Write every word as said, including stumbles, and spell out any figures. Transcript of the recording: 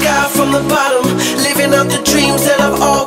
guy from the bottom, living out the dreams that I've always